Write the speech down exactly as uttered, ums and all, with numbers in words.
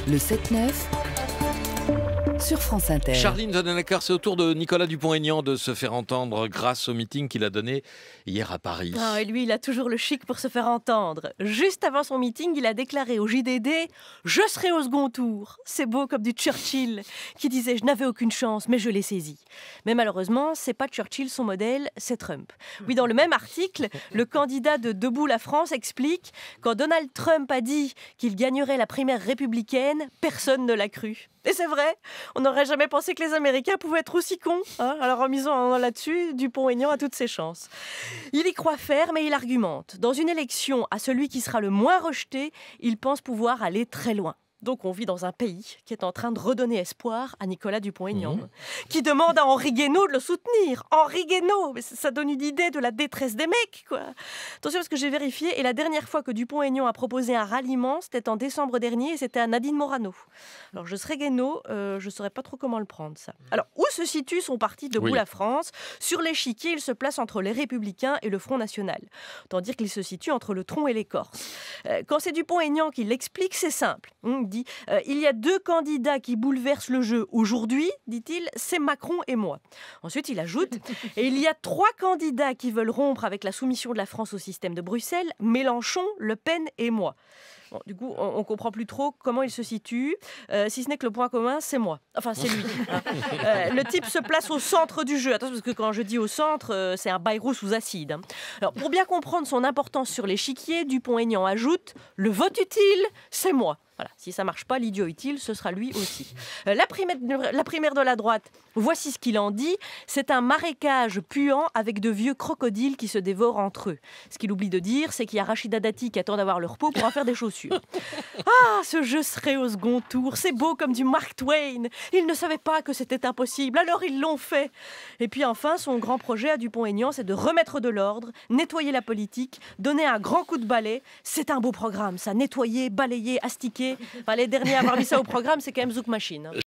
Le sept neuf sur France Inter. Charline Vanhoenacker, c'est au tour de Nicolas Dupont-Aignan de se faire entendre grâce au meeting qu'il a donné hier à Paris. Ah, et lui, il a toujours le chic pour se faire entendre. Juste avant son meeting, il a déclaré au J D D « Je serai au second tour ». C'est beau comme du Churchill qui disait « Je n'avais aucune chance, mais je l'ai saisi ». Mais malheureusement, c'est pas Churchill son modèle, c'est Trump. Oui, dans le même article, le candidat de Debout la France explique « Quand Donald Trump a dit qu'il gagnerait la primaire républicaine, personne ne l'a cru ». Et c'est vrai, on n'aurait jamais pensé que les Américains pouvaient être aussi cons. Hein. Alors en misant là-dessus, Dupont-Aignan a toutes ses chances. Il y croit ferme et il argumente. Dans une élection, à celui qui sera le moins rejeté, il pense pouvoir aller très loin. Donc on vit dans un pays qui est en train de redonner espoir à Nicolas Dupont-Aignan, mmh. qui demande à Henri Guénaud de le soutenir. Henri Guénaud, mais ça donne une idée de la détresse des mecs, quoi. Attention parce que j'ai vérifié, et la dernière fois que Dupont-Aignan a proposé un ralliement, c'était en décembre dernier, et c'était à Nadine Morano. Alors je serais Guénaud, euh, je ne saurais pas trop comment le prendre, ça. Alors où se situe son parti Debout oui. la France? Sur l'échiquier, il se place entre les Républicains et le Front National. Autant dire qu'il se situe entre le tronc et l'écorce. Euh, quand c'est Dupont-Aignan qui l'explique, c'est simple. Il dit euh, « Il y a deux candidats qui bouleversent le jeu aujourd'hui, dit-il, c'est Macron et moi. » Ensuite, il ajoute « Et il y a trois candidats qui veulent rompre avec la soumission de la France au système de Bruxelles, Mélenchon, Le Pen et moi. » Bon, du coup, on ne comprend plus trop comment il se situe, euh, si ce n'est que le point commun, c'est moi. Enfin, c'est lui. Hein. Euh, le type se place au centre du jeu. Attention, parce que quand je dis au centre, euh, c'est un Bayrou sous acide. Hein. Alors, pour bien comprendre son importance sur l'échiquier, Dupont-Aignan ajoute « Le vote utile, c'est moi ». Voilà, si ça ne marche pas, l'idiot utile, ce sera lui aussi. Euh, la, primaire, la primaire de la droite, voici ce qu'il en dit. C'est un marécage puant avec de vieux crocodiles qui se dévorent entre eux. Ce qu'il oublie de dire, c'est qu'il y a Rachida Dati qui attend d'avoir le repos pour en faire des chaussures. Ah, ce jeu serait au second tour. C'est beau comme du Mark Twain. Ils ne savaient pas que c'était impossible, alors ils l'ont fait. Et puis enfin, son grand projet à Dupont-Aignan, c'est de remettre de l'ordre, nettoyer la politique, donner un grand coup de balai. C'est un beau programme, ça. Nettoyer, balayer, astiquer. Enfin, les derniers à avoir mis ça au programme, c'est quand même Zouk Machine.